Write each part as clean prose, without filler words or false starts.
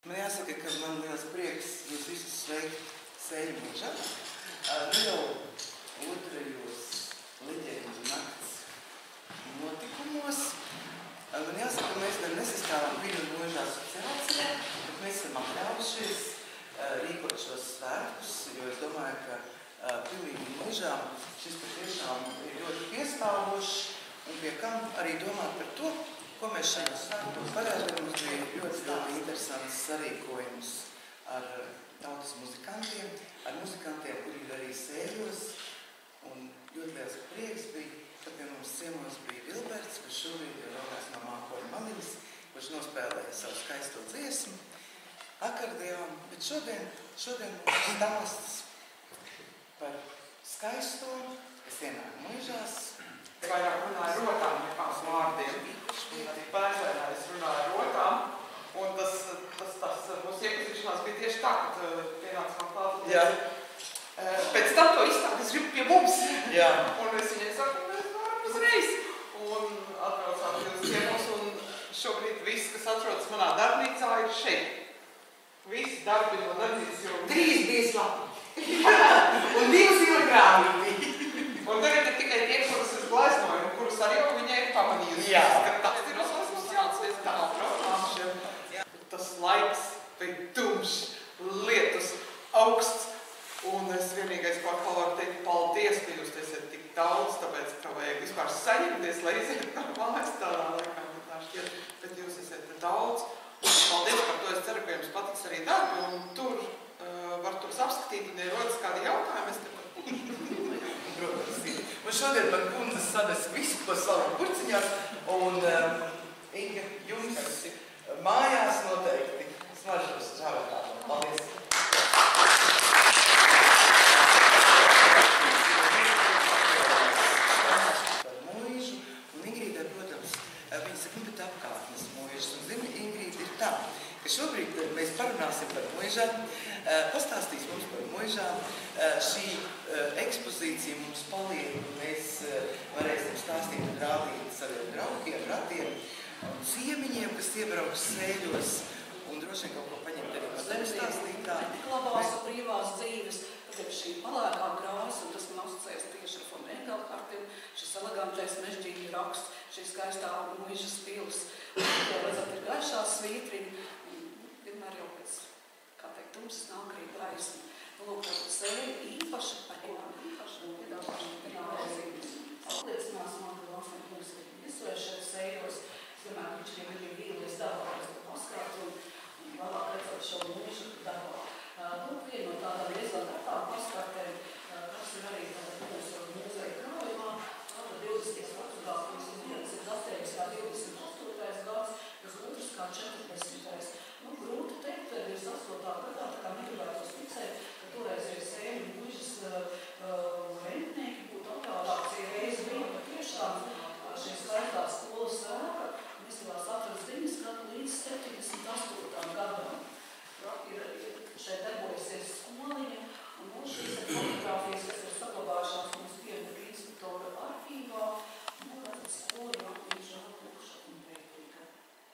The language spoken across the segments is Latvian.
Man jāsaka, ka man liels prieks jūs visus sveikt Sēļu mūžā. Jau otrajos leģendu nakts notikumos. Man jāsaka, ka mēs gan nesastāvam vienu mūžā asociācijā, bet mēs esam atļaujušies rīkot šos svētkus, jo es domāju, ka pilnīgi mūžā šis patiešām ir ļoti piestāvošs un pie kam arī domāt par to, ko mēs šajā svētkos parādījām. Mums bija ļoti interesants sarīkojums ar tautas muzikantiem, kuri ir arī Sēļos. Un ļoti liels prieks bija, ka pie mums ciemos bija Vilberts, kurš šobrīd ir raugās no Mākoļa Maliņas, kurš nospēlēja savu skaisto dziesmu, akordeonu. Bet šodien mums stāsts par skaisto, kas ienāk mūžās. Vairāk runāja rotām nekā vārdiem. Arī pēclēnājs runāja rotām. Un tas mūsu iepazīšanās bija tieši tā, kad pienāca man klāt. Pēc tam to izstādi es gribu pie mums. Jā. Un es viņai saku, mēs varam uzreiz. Un atbraucām jūs ciemos. Un šobrīd viss, kas atrodas manā darbnīcā, ir šeit. Visi darbi no darbnīcas jau... 3 bija slapi. Un 2 ir grāvi. Un tagad ir tikai tie, kurus es gleznoju, kurus arī jau viņai ir pamanījusi. Jā. Tas ir asociācijas tā, protams. Tas laiks bija tumšs, lietus, augsts. Un es vienīgais, ko atkal varu teikt, paldies, ka jūs esat tik daudz, tāpēc, ka vajag vispār saņemties, lai iziet no mājas tādā laikā, tā šķiet. Bet jūs esat daudz. Un paldies par to, es ceru, ka jums patiks arī darbi. Un tur var tos apskatīt, un ja rodas kādi jautājumi, es te Protams, ir. Un šodien man kundzes sanes visu, ko savu kurciņās, un Inga, jums mājās noteikti smaržos žāvētām. Paldies! Par mūžu, un Ingrīdai, protams, viņa saka, bet apkārtnes mūžas, un zini, Ingrīda ir tā, ka šobrīd mēs parunāsim par mūžām, pastāstīs mums par mūžām. Šī ekspozīcija mums paliek, un mēs varēsim stāstīt un rādīt saviem draugiem, radiem un ciemiņiem, kas iebrauks Sēļos, un droši vien kaut ko paņemt arī par tevi stāstīt. Labās un brīvās dzīves, tad šī palēkā krāsa, un tas man asociējas tieši ar von Engelhartim, šis elegantais mežģīņu raksts, šī skaistā mūžas pils, un, kā redzat, ir gaišā svītriņa, un vienmēr jau pēc, kā teikt, tumsas nāk arī gaisma. Lūk, Sēļa īpaši, un piedāvāšana arī apliecinās man, ka Lansmēr kungs ir iesojušies Sēļos. Es domāju, ka viņš viņam ir vīlies darbā, es to paskatu un vēlāk redzot šo mūžu darbā. Lūk, viena no tādām diezgan datām paskartēm, kas ir arī mūsu muzeja krājumā, tāda 20. gadsimtās, viens ir datējums kā 28. gads, kas otrs kā 40. Nu, grūti teikt, ka 28. gadā, tā kā negribētos ticēt, ka toreiz ir Sēļu mūžas rentnieki būtu attālāks, ja reiz bija patiešām šīs skaistās skolas ēka, un izcilās atrast ziņas, ka līdz 78. gadam ir šeit darbojusies skoliņa, un mums šīs fotogrāfijas, kas ir saglabājušās mums piemēra inspektora arhīvā, un redzat skoliņa attīža atlūkša un pētīga.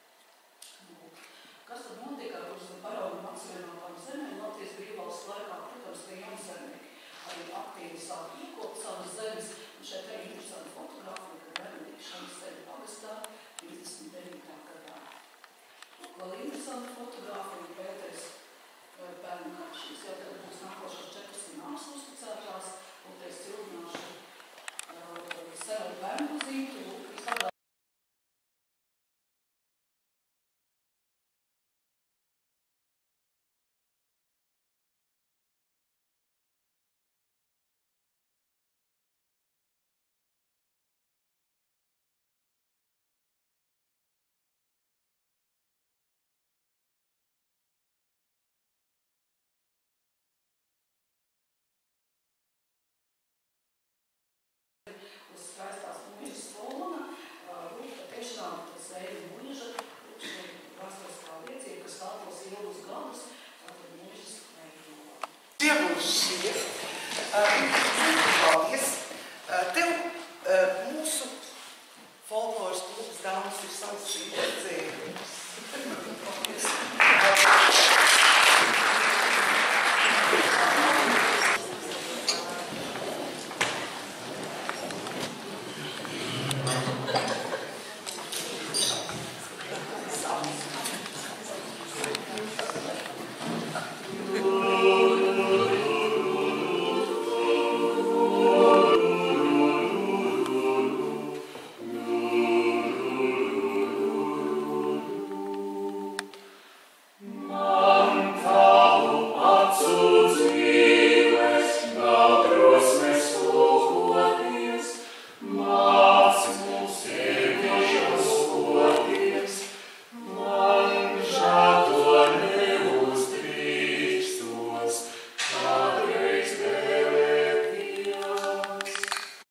Kas tad notika ar uz paraugu atsevienotām zemēm Latvijas brīvvalsts laikā? Protams, ka jaunzemnieki arī aktīvi sāk iekopt savas zemes, un šeit arī interesanti fotogrāfija, kad bērnīgi šeit Sēļu pagastā 39. gadā. Vēl interesanti fotogrāfija Pēteris Pērnā. Šīs jau tagad būs nākošās 4 nāks uzticētās, un es cilināšu senu bērnu zīmtu, izstrādā. Uz skaistās mūžas soluna, patiešām Sēļu mūža, šī vēsturiskā liecība, kas kalpos ilgus gadus, tātad mūžas veido. Tie būs šie.